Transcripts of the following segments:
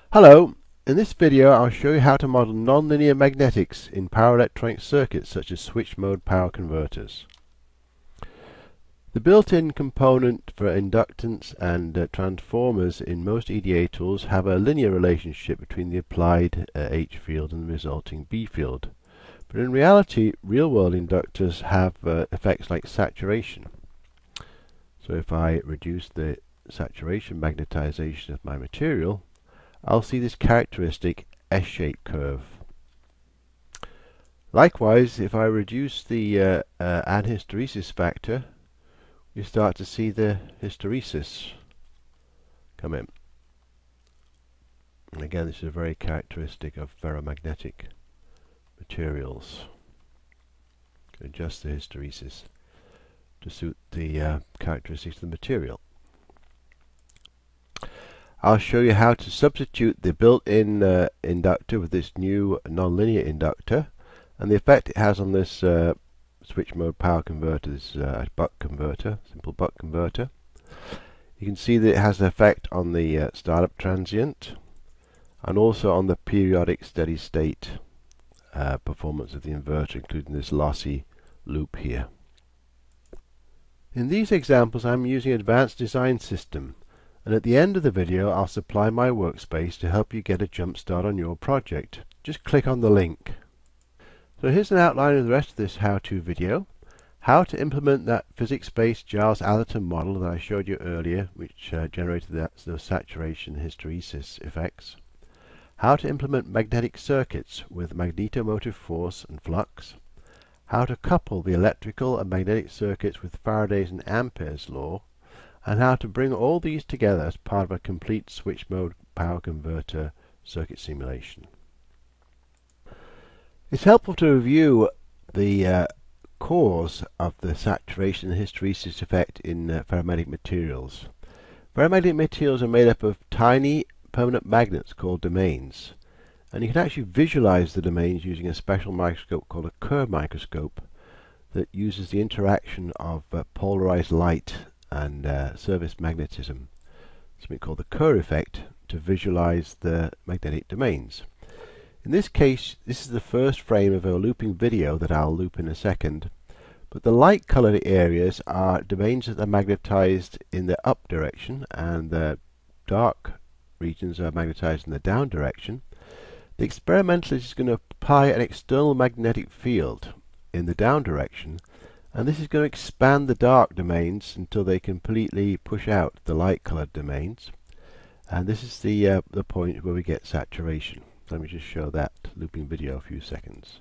Hello, in this video I'll show you how to model nonlinear magnetics in power electronic circuits such as switch mode power converters. The built-in component for inductance and transformers in most EDA tools have a linear relationship between the applied H field and the resulting B field. But in reality, real-world inductors have effects like saturation. So if I reduce the saturation magnetization of my material, I'll see this characteristic S-shaped curve. Likewise, if I reduce the anhysteresis factor, you start to see the hysteresis come in. And again, this is very characteristic of ferromagnetic materials. Adjust the hysteresis to suit the characteristics of the material. I'll show you how to substitute the built-in inductor with this new nonlinear inductor and the effect it has on this switch mode power converter, this buck converter, simple buck converter. You can see that it has an effect on the startup transient and also on the periodic steady state performance of the inverter, including this lossy loop here. In these examples I'm using an advanced design system, and at the end of the video I'll supply my workspace to help you get a jump start on your project. Just click on the link. So here's an outline of the rest of this how-to video. How to implement that physics-based Jiles-Atherton model that I showed you earlier, which generated those saturation hysteresis effects. How to implement magnetic circuits with magnetomotive force and flux. How to couple the electrical and magnetic circuits with Faraday's and Ampere's law, and how to bring all these together as part of a complete switch mode power converter circuit simulation. It's helpful to review the cause of the saturation and hysteresis effect in ferromagnetic materials. Ferromagnetic materials are made up of tiny permanent magnets called domains, and you can actually visualize the domains using a special microscope called a Kerr microscope that uses the interaction of polarized light and surface magnetism, something called the Kerr effect, to visualize the magnetic domains. In this case, this is the first frame of a looping video that I'll loop in a second, but the light colored areas are domains that are magnetized in the up direction and the dark regions are magnetized in the down direction. The experimentalist is going to apply an external magnetic field in the down direction, and this is going to expand the dark domains until they completely push out the light colored domains, and this is the point where we get saturation. Let me just show that looping video a few seconds.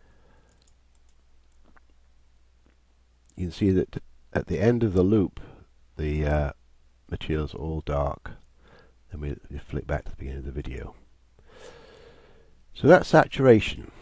You can see that at the end of the loop the material is all dark. Then we flick back to the beginning of the video. So that's saturation.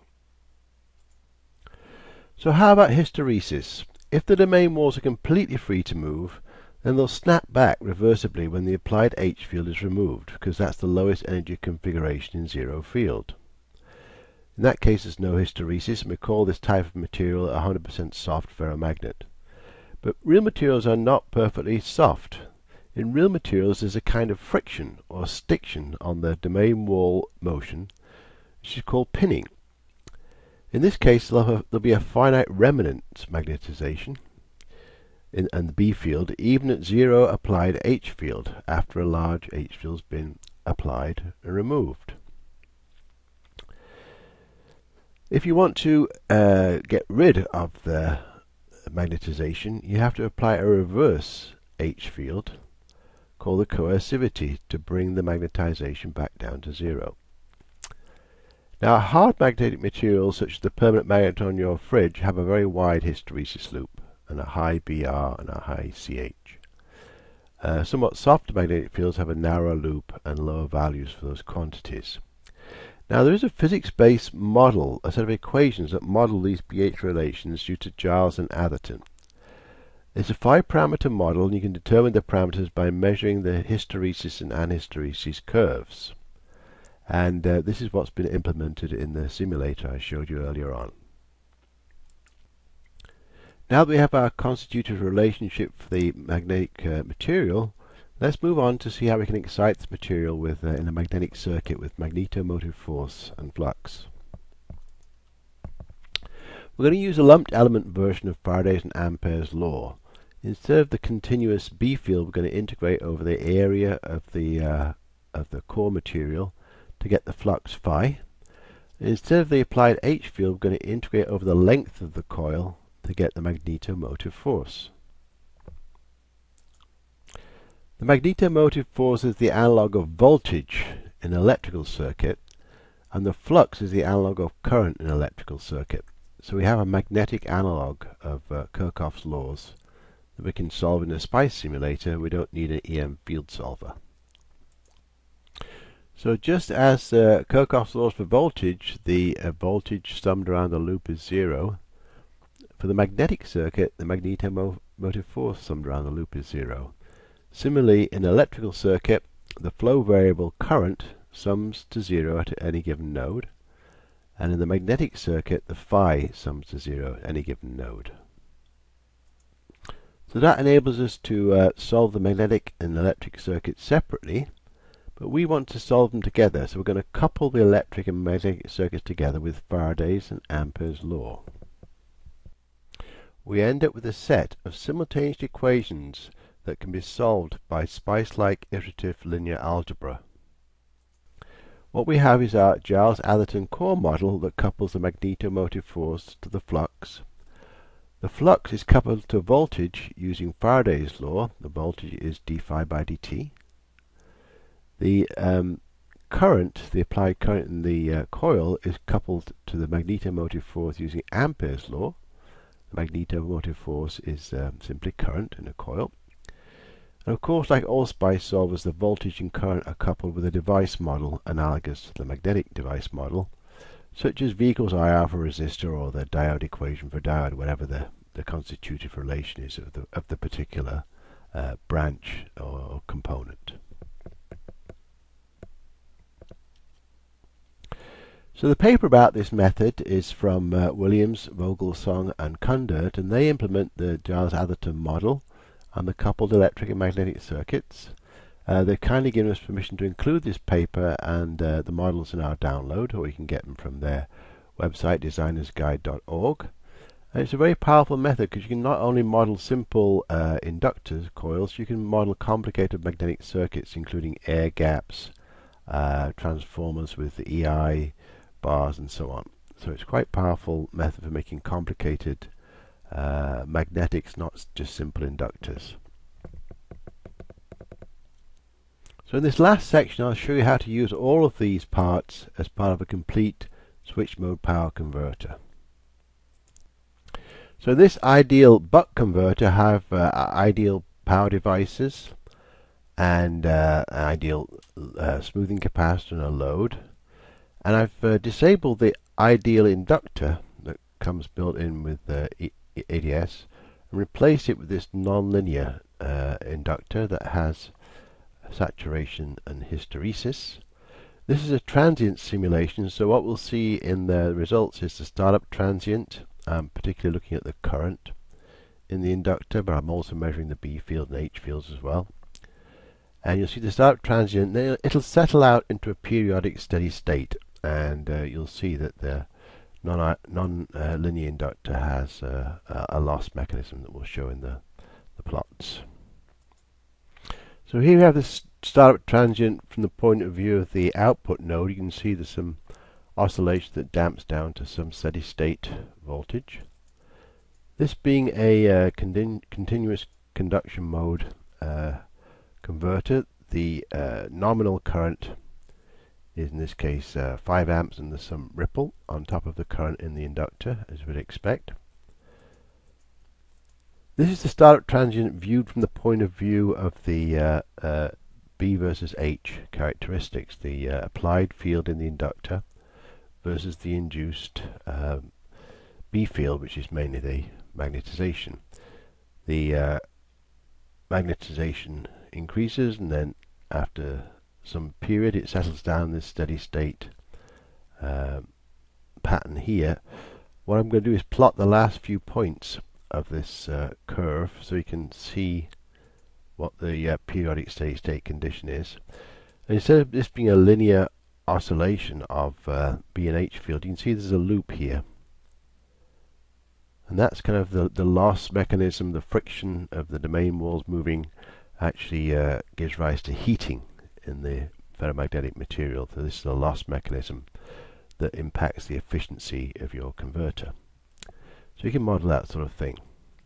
So how about hysteresis? If the domain walls are completely free to move, then they'll snap back reversibly when the applied H field is removed, because that's the lowest energy configuration in zero field. In that case there's no hysteresis, and we call this type of material a 100% soft ferromagnet. But real materials are not perfectly soft. In real materials there's a kind of friction or stiction on the domain wall motion, which is called pinning. In this case there'll be a finite remnant magnetization and the B field, even at zero applied H field, after a large H field has been applied and removed. If you want to get rid of the magnetization, you have to apply a reverse H field called the coercivity to bring the magnetization back down to zero. Now, hard magnetic materials such as the permanent magnet on your fridge have a very wide hysteresis loop and a high BR and a high CH. Somewhat softer magnetic fields have a narrow loop and lower values for those quantities. Now there is a physics-based model, a set of equations that model these pH relations due to Giles and Atherton. It's a 5-parameter model, and you can determine the parameters by measuring the hysteresis and anhysteresis curves. And this is what's been implemented in the simulator I showed you earlier on. Now that we have our constituted relationship for the magnetic material, Let's move on to see how we can excite this material with in a magnetic circuit with magnetomotive force and flux. We're going to use a lumped element version of Faraday's and Ampere's law. Instead of the continuous B field, we're going to integrate over the area of the core material to get the flux phi. Instead of the applied H field, we're going to integrate over the length of the coil to get the magnetomotive force. The magnetomotive force is the analog of voltage in an electrical circuit, and the flux is the analog of current in an electrical circuit. So we have a magnetic analog of Kirchhoff's laws that we can solve in a SPICE simulator. We don't need an EM field solver. So just as Kirchhoff's laws for voltage, the voltage summed around the loop is 0. For the magnetic circuit, the magnetomotive force summed around the loop is 0. Similarly, in an electrical circuit, the flow variable current sums to 0 at any given node, and in the magnetic circuit, the phi sums to 0 at any given node. So that enables us to solve the magnetic and electric circuits separately, but we want to solve them together, so we're going to couple the electric and magnetic circuits together with Faraday's and Ampere's law. We end up with a set of simultaneous equations that can be solved by SPICE-like iterative linear algebra. What we have is our Jiles-Atherton core model that couples the magnetomotive force to the flux. The flux is coupled to voltage using Faraday's law. The voltage is d phi by dt. The current, the applied current in the coil, is coupled to the magnetomotive force using Ampere's law. The magnetomotive force is simply current in a coil. And of course, like all SPICE solvers, the voltage and current are coupled with a device model analogous to the magnetic device model, such as V equals I alpha resistor or the diode equation for diode, whatever the constitutive relation is of the particular branch or component. So the paper about this method is from Williams, Vogelsong and Kundert, and they implement the Jiles-Atherton model and the coupled electric and magnetic circuits. They've kindly given us permission to include this paper and the models in our download, or you can get them from their website, designersguide.org. And it's a very powerful method because you can not only model simple inductors, coils, you can model complicated magnetic circuits including air gaps, transformers with the EI bars and so on. So it's quite a powerful method for making complicated magnetics, not just simple inductors. So in this last section I'll show you how to use all of these parts as part of a complete switch mode power converter. So this ideal buck converter have ideal power devices and an ideal smoothing capacitor and a load, and I've disabled the ideal inductor that comes built in with ADS and replace it with this nonlinear inductor that has saturation and hysteresis. This is a transient simulation, so what we'll see in the results is the startup transient. I'm particularly looking at the current in the inductor, but I'm also measuring the B field and H fields as well. And you'll see the startup transient, then it'll settle out into a periodic steady state, and you'll see that the non-linear inductor has a loss mechanism that we'll show in the plots. So here we have the startup transient from the point of view of the output node. You can see there's some oscillation that damps down to some steady state voltage. This being a continuous conduction mode converter, the nominal current is in this case 5 amps, and there's some ripple on top of the current in the inductor, as we'd expect. This is the startup transient viewed from the point of view of the B versus H characteristics, the applied field in the inductor versus the induced B field, which is mainly the magnetization. The magnetization increases, and then after some period it settles down this steady state pattern here. What I'm going to do is plot the last few points of this curve so you can see what the periodic steady state condition is. And instead of this being a linear oscillation of B and H field, you can see there's a loop here. And that's kind of the loss mechanism. The friction of the domain walls moving actually gives rise to heating in the ferromagnetic material. So this is a loss mechanism that impacts the efficiency of your converter. So you can model that sort of thing.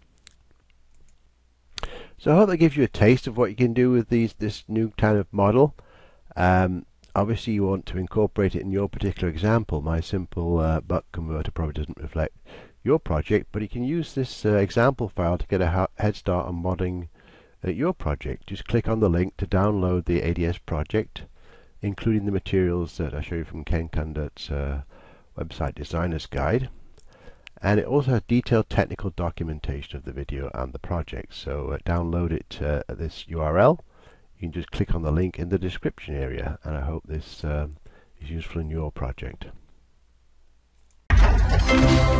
So I hope that gives you a taste of what you can do with this new kind of model. Obviously you want to incorporate it in your particular example. My simple buck converter probably doesn't reflect your project, but you can use this example file to get a head start on modeling your project. Just click on the link to download the ADS project, including the materials that I show you from Ken Kundert's website Designer's Guide. And it also has detailed technical documentation of the video and the project. So download it at this URL. You can just click on the link in the description area, and I hope this is useful in your project.